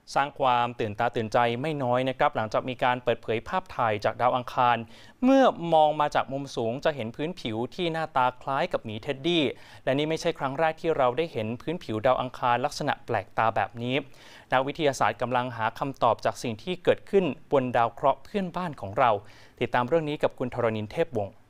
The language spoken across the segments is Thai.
สร้างความตื่นตาตื่นใจไม่น้อยนะครับหลังจากมีการเปิดเผยภาพถ่ายจากดาวอังคารเมื่อมองมาจากมุมสูงจะเห็นพื้นผิวที่หน้าตาคล้ายกับหมีเท็ดดี้และนี่ไม่ใช่ครั้งแรกที่เราได้เห็นพื้นผิวดาวอังคารลักษณะแปลกตาแบบนี้นักวิทยาศาสตร์กำลังหาคำตอบจากสิ่งที่เกิดขึ้นบนดาวเคราะห์เพื่อนบ้านของเราติดตามเรื่องนี้กับคุณธรณินทร์เทพวงศ์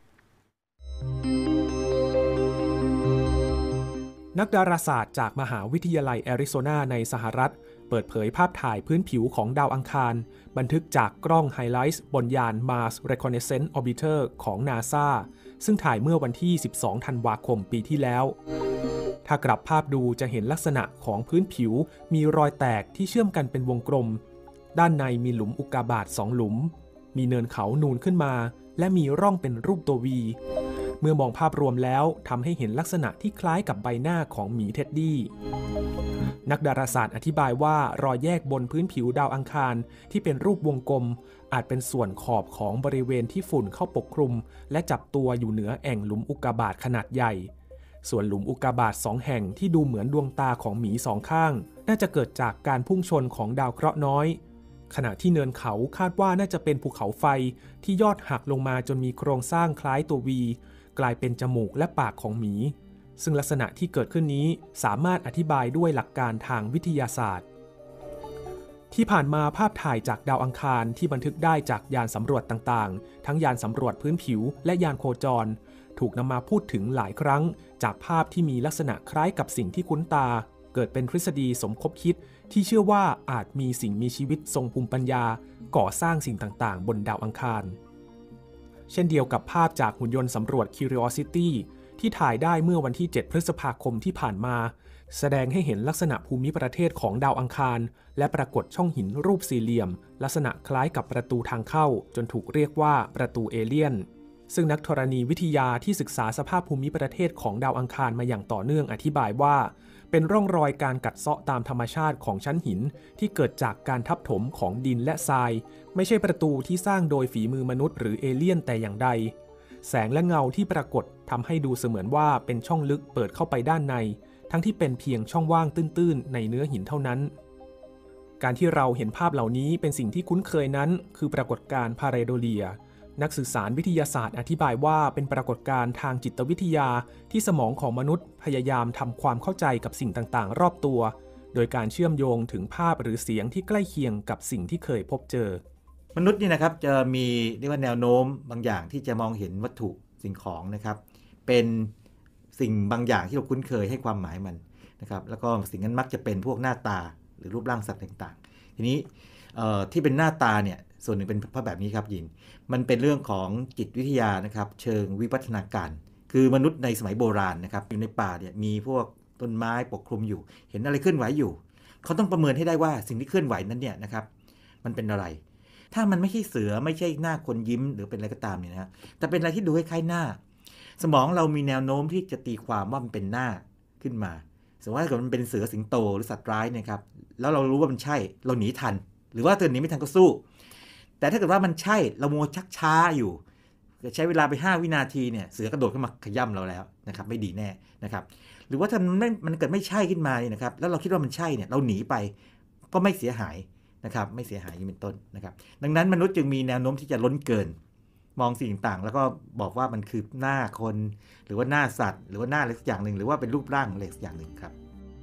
นักดาราศาสตร์จากมหาวิทยาลัยแอริโซนาในสหรัฐเปิดเผยภาพถ่ายพื้นผิวของดาวอังคารบันทึกจากกล้องไฮไลท์บนยาน Mars Reconnaissance Orbiter ของ NASA ซึ่งถ่ายเมื่อวันที่ 12 ธันวาคมปีที่แล้วถ้ากลับภาพดูจะเห็นลักษณะของพื้นผิวมีรอยแตกที่เชื่อมกันเป็นวงกลมด้านในมีหลุมอุกกาบาต2หลุมมีเนินเขานูนขึ้นมาและมีร่องเป็นรูปตัว Vเมื่อมองภาพรวมแล้วทำให้เห็นลักษณะที่คล้ายกับใบหน้าของหมีเท็ดดี้นักดาราศาสตร์อธิบายว่ารอยแยกบนพื้นผิวดาวอังคารที่เป็นรูปวงกลมอาจเป็นส่วนขอบของบริเวณที่ฝุ่นเข้าปกคลุมและจับตัวอยู่เหนือแอ่งหลุมอุกกาบาตขนาดใหญ่ส่วนหลุมอุกกาบาต2แห่งที่ดูเหมือนดวงตาของหมีสองข้างน่าจะเกิดจากการพุ่งชนของดาวเคราะห์น้อยขณะที่เนินเขาคาดว่าน่าจะเป็นภูเขาไฟที่ยอดหักลงมาจนมีโครงสร้างคล้ายตัว Vกลายเป็นจมูกและปากของหมีซึ่งลักษณะที่เกิดขึ้นนี้สามารถอธิบายด้วยหลักการทางวิทยาศาสตร์ที่ผ่านมาภาพถ่ายจากดาวอังคารที่บันทึกได้จากยานสำรวจต่างๆทั้งยานสำรวจพื้นผิวและยานโคจรถูกนำมาพูดถึงหลายครั้งจากภาพที่มีลักษณะคล้ายกับสิ่งที่คุ้นตาเกิดเป็นทฤษฎีสมคบคิดที่เชื่อว่าอาจมีสิ่งมีชีวิตทรงภูมิปัญญาก่อสร้างสิ่งต่างๆบนดาวอังคารเช่นเดียวกับภาพจากหุ่นยนต์สำรวจ Curiosity ที่ถ่ายได้เมื่อวันที่ 7 พฤษภาคมที่ผ่านมาแสดงให้เห็นลักษณะภูมิประเทศของดาวอังคารและปรากฏช่องหินรูปสี่เหลี่ยมลักษณะคล้ายกับประตูทางเข้าจนถูกเรียกว่าประตูเอเลี่ยนซึ่งนักธรณีวิทยาที่ศึกษาสภาพภูมิประเทศของดาวอังคารมาอย่างต่อเนื่องอธิบายว่าเป็นร่องรอยการกัดเซาะตามธรรมชาติของชั้นหินที่เกิดจากการทับถมของดินและทรายไม่ใช่ประตูที่สร้างโดยฝีมือมนุษย์หรือเอเลี่ยนแต่อย่างใดแสงและเงาที่ปรากฏทำให้ดูเสมือนว่าเป็นช่องลึกเปิดเข้าไปด้านในทั้งที่เป็นเพียงช่องว่างตื้นๆในเนื้อหินเท่านั้นการที่เราเห็นภาพเหล่านี้เป็นสิ่งที่คุ้นเคยนั้นคือปรากฏการณ์พาเรโดเลียนักสื่อสารวิทยาศาสตร์อธิบายว่าเป็นปรากฏการณ์ทางจิตวิทยาที่สมองของมนุษย์พยายามทำความเข้าใจกับสิ่งต่างๆรอบตัวโดยการเชื่อมโยงถึงภาพหรือเสียงที่ใกล้เคียงกับสิ่งที่เคยพบเจอมนุษย์นี่นะครับจะมีเรียกว่าแนวโน้มบางอย่างที่จะมองเห็นวัตถุสิ่งของนะครับเป็นสิ่งบางอย่างที่เราคุ้นเคยให้ความหมายมันนะครับแล้วก็สิ่งนั้นมักจะเป็นพวกหน้าตาหรือรูปร่างสัตว์ต่างๆทีนี้ที่เป็นหน้าตาเนี่ยส่วนหนึ่งเป็นเพราะแบบนี้ครับยินมันเป็นเรื่องของจิตวิทยานะครับเชิงวิวัฒนาการคือมนุษย์ในสมัยโบราณนะครับอยู่ในป่าเนี่ยมีพวกต้นไม้ปกคลุมอยู่เห็นอะไรเคลื่อนไหวอยู่เขาต้องประเมินให้ได้ว่าสิ่งที่เคลื่อนไหวนั้นเนี่ยนะครับมันเป็นอะไรถ้ามันไม่ใช่เสือไม่ใช่หน้าคนยิ้มหรือเป็นอะไรก็ตามเนี่ยนะแต่เป็นอะไรที่ดูคล้ายๆหน้าสมองเรามีแนวโน้มที่จะตีความว่ามันเป็นหน้าขึ้นมาสมมติว่าถ้าเกิดมันเป็นเสือสิงโตหรือสัตว์ร้ายนะครับแล้วเรารู้ว่ามันใช่เราหนีทันหรือว่าตัวหนีไม่ทันก็สู้แต่ถ้าเกิดว่ามันใช่เรามัวชักช้าอยู่ใช้เวลาไป5วินาทีเนี่ยเสือกระโดดขึ้นมาขย่ำเราแล้วนะครับไม่ดีแน่นะครับหรือว่าถ้ามันเกิดไม่ใช่ขึ้นมาเนี่ยนะครับแล้วเราคิดว่ามันใช่เนี่ยเราหนีไปก็ไม่เสียหายนะครับไม่เสียหายเป็นต้นนะครับดังนั้นมนุษย์จึงมีแนวโน้มที่จะล้นเกินมองสิ่งต่างๆแล้วก็บอกว่ามันคือหน้าคนหรือว่าหน้าสัตว์หรือว่าหน้าอะไรสักอย่างหนึ่งหรือว่าเป็นรูปร่างอะไรสักอย่างหนึ่งครับ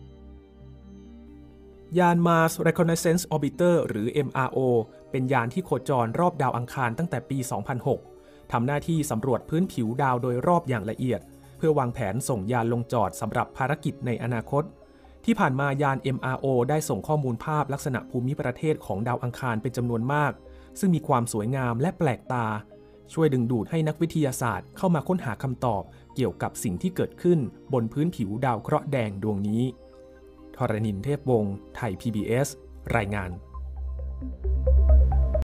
ยาน Mars Reconnaissance Orbiter หรือ MRO เป็นยานที่โคจรรอบดาวอังคารตั้งแต่ปี 2006 ทำหน้าที่สำรวจพื้นผิวดาวโดยรอบอย่างละเอียดเพื่อวางแผนส่งยานลงจอดสำหรับภารกิจในอนาคตที่ผ่านมายาน MRO ได้ส่งข้อมูลภาพลักษณะภูมิประเทศของดาวอังคารเป็นจำนวนมากซึ่งมีความสวยงามและแปลกตาช่วยดึงดูดให้นักวิทยาศาสตร์เข้ามาค้นหาคำตอบเกี่ยวกับสิ่งที่เกิดขึ้นบนพื้นผิวดาวเคราะห์แดงดวงนี้ธรณินทร์ เทพวงศ์ ไทย PBS รายงาน